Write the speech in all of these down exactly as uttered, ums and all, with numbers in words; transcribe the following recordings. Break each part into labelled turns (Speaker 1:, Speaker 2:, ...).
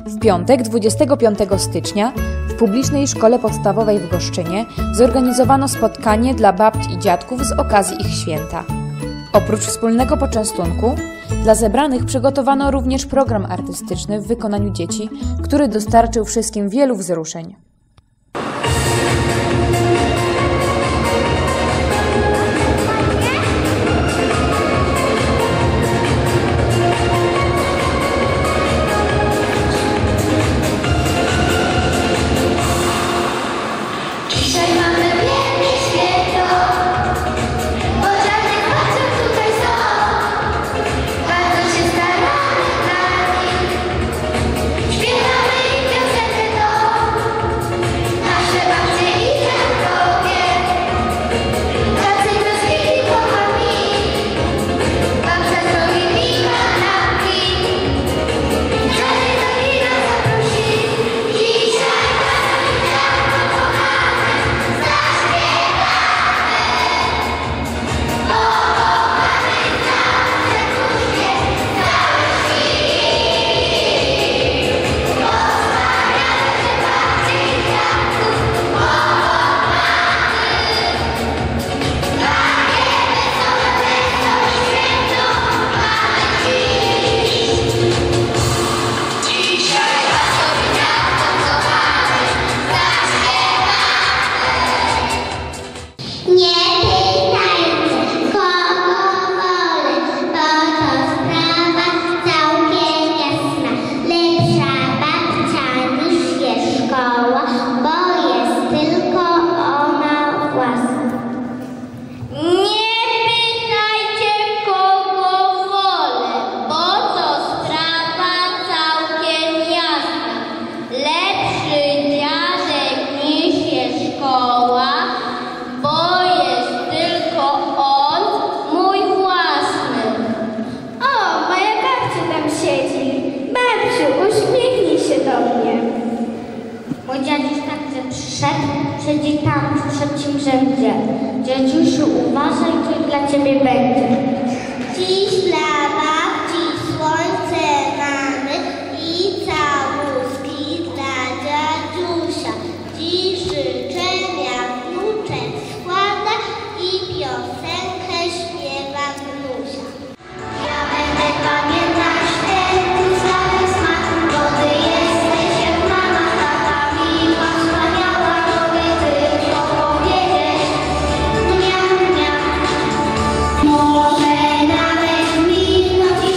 Speaker 1: W piątek, dwudziestego piątego stycznia, w publicznej szkole podstawowej w Goszczynie zorganizowano spotkanie dla babci i dziadków z okazji ich święta. Oprócz wspólnego poczęstunku, dla zebranych przygotowano również program artystyczny w wykonaniu dzieci, który dostarczył wszystkim wielu wzruszeń.
Speaker 2: Mój dziaduś także przyszedł, siedzi tam w trzecim rzędzie. Dziadusiu, uważaj, coś dla ciebie będzie.
Speaker 3: Dziś dla babci słońce mamy i całuski dla dziadusia. Dziś życzenia wnuczek składa i piosenkę śpiewa wnusia. Ja będę pamiętać ten cały smak, bo ty jesteś jak mama, tata miła, wspaniała, mogę tylko powiedzieć. Dnia, dnia, może nawet milknąć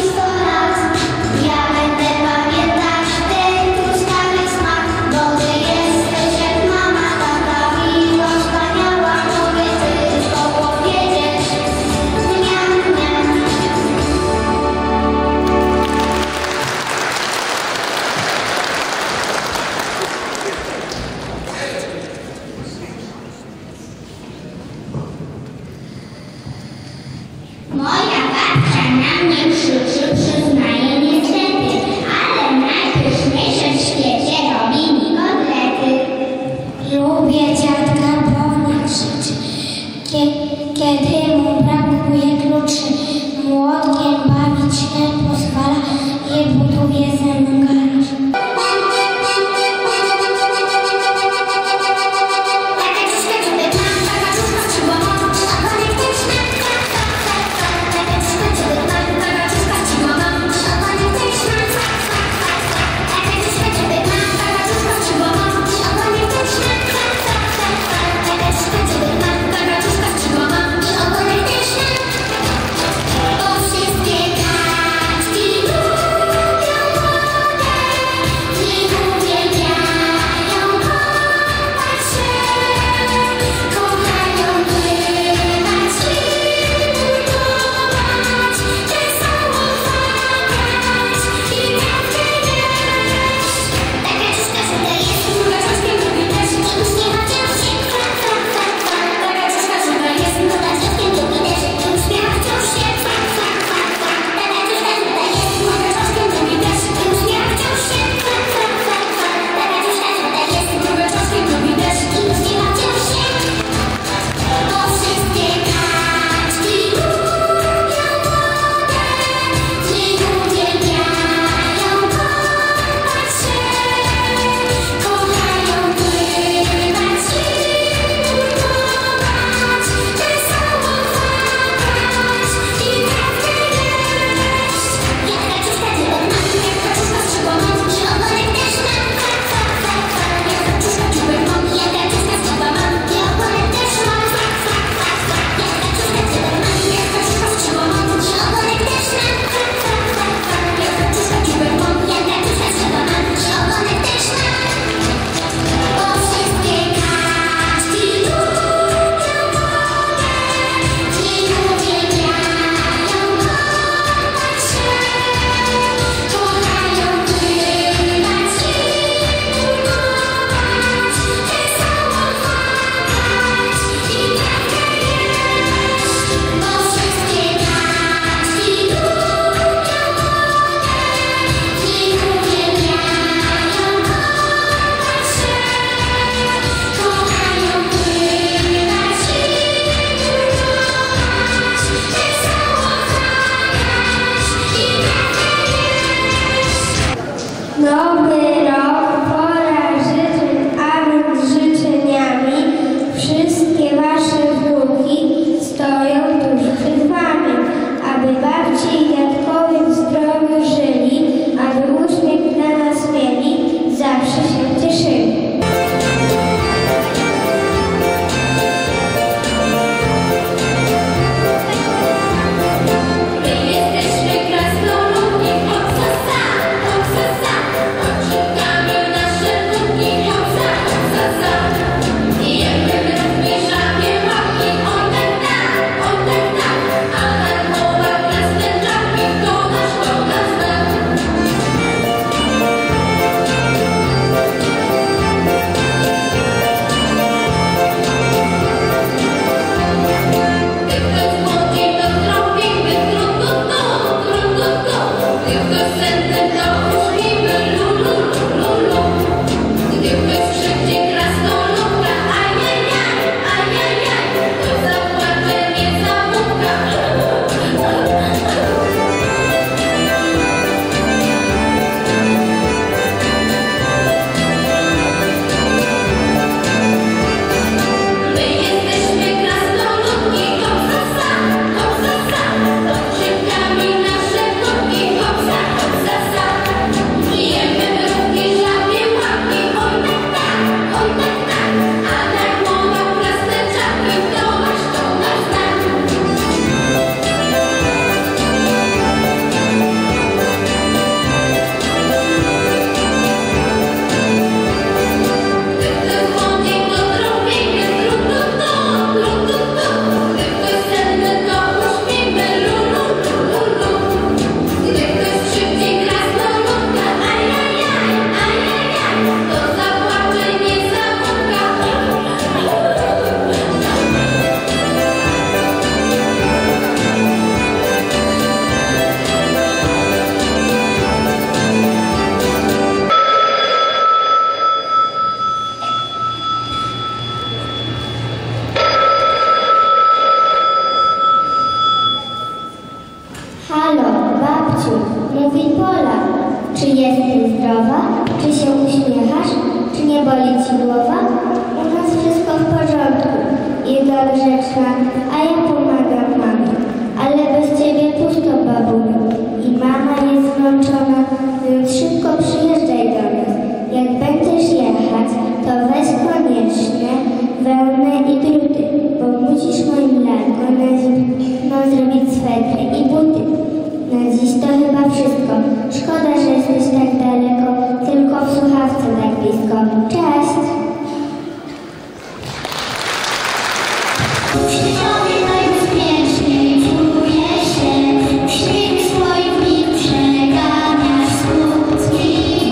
Speaker 3: Nowy rok, pora życzeń, a więc życzeniami wszystkie wasze wnuki stoją tuż przed wami, aby babci i dziadkowie w zdrowiu żyli, aby uśmiech dla nas mieli, zawsze się cieszyli. Halo, babciu, mówi Pola. Czy jesteś zdrowa? Czy się uśmiechasz? Czy nie boli ci głowa? U nas wszystko w porządku. Iga grzeczna, a ja pomagam mamie. Ale bez ciebie pusto, babuniu. I mama jest zmęczona, więc szybko przyjeżdżaj do nas. Jak będziesz jechać, to weź koniecznie wełnę i druty, bo musisz moim lalko na zimno zrobić swetry i buty. Na dziś to chyba wszystko. Szkoda, że jesteś tak daleko, tylko w słuchawce tak blisko. Cześć! Przy tobie najbezpieczniej czuję się, w śnieg swoich dni przeganiasz smutki.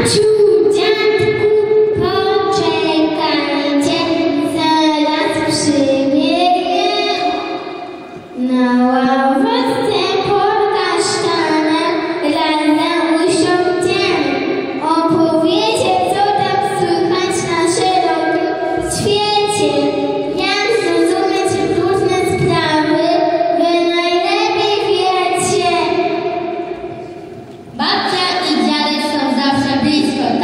Speaker 3: Babciu, dziadku, poczekajcie, zaraz przybiegnie. Na ławce pod kasztanem razem usiądziemy. Opowiecie, co tam słychać na szerokim świecie. Jak zrozumieć różne sprawy, wy najlepiej wiecie.
Speaker 4: Babcia i dziadek są zawsze blisko.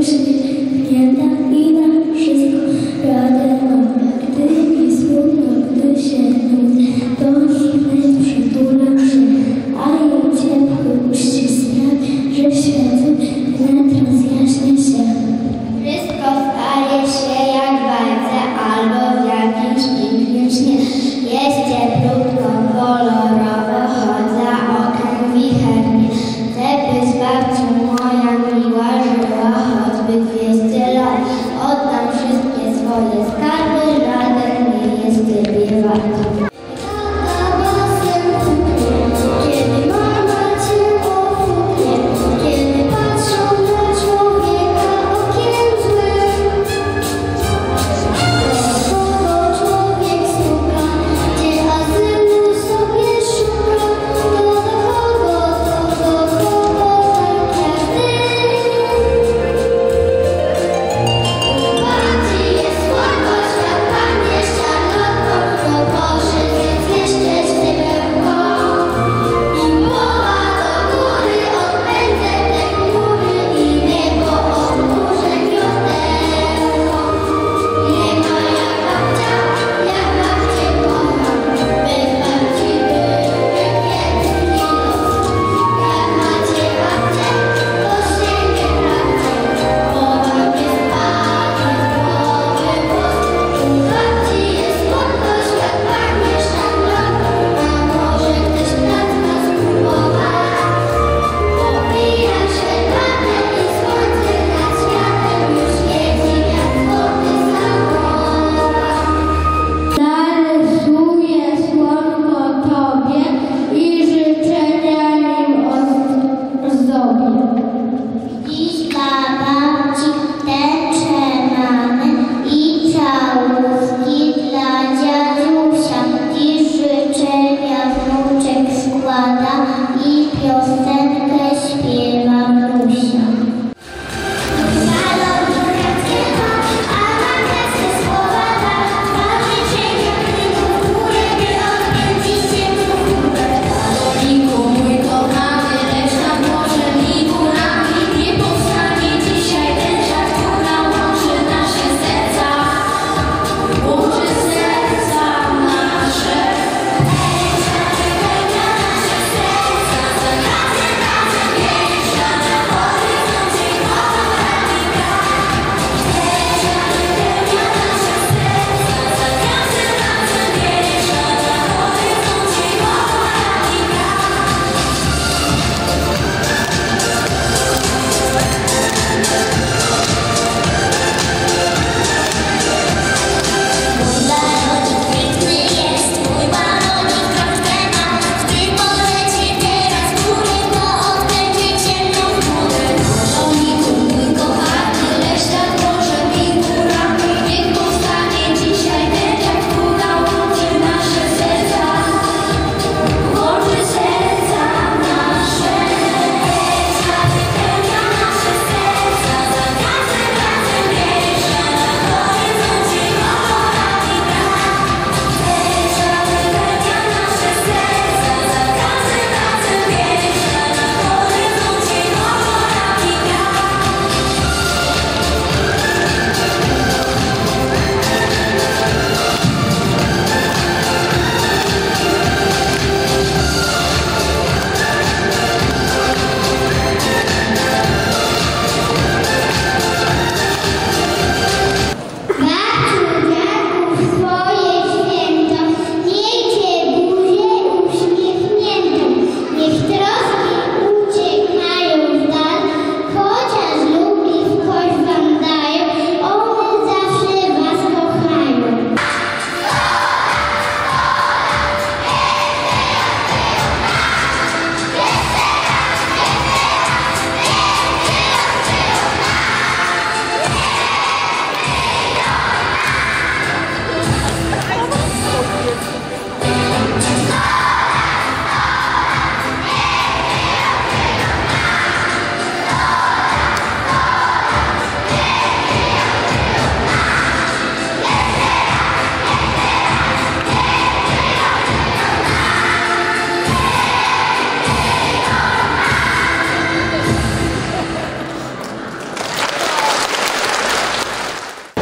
Speaker 3: wiecznie nie da i na wszystko radę ma. Gdy mi smutno, gdy się nudzi, to nikt przytulam się, a jej ciepły uścisk sprawi, że świat wnet rozjaśnia się. Wszystko staje się jak w bajce albo w jakimś pięknym śnie. Jest cieplutko, kolorowo, choć za oknem wichernie. Chcę być babcią, moja miła, żyła choćby dwieście lat. Oddam wszystkie swoje skarby, żaden nie jest ciebie wart. Kiedy mama cię ofuknie, kiedy patrzą na człowieka okiem złym, do kogo człowiek słucha, gdzie azylu sobie szuka, to do kogo, to do kogo tak jak ty. U babci jest słodkość, a pan jest czarnotką, to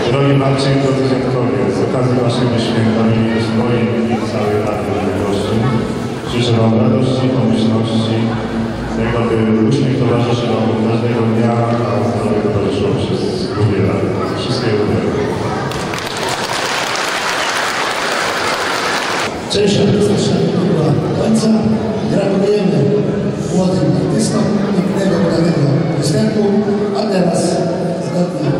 Speaker 4: Drogi babcie i drodzy dziadkowie, z okazji waszego święta w imieniu swoim i całej Rady Gości życzę wam radości, pomyślności, tego, by uśmiech towarzyszył wam każdego dnia, a zdrowie towarzyszyło przez długie lata. Wszystkiego dobrego.
Speaker 5: Cześć, artystyczna była końca. Gratulujemy młodym artystom pięknego, udanego występu, a teraz zgodnie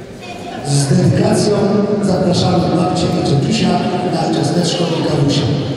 Speaker 5: z dedykacją zapraszamy babcię i dziadusia na ciasteczko i kawusie.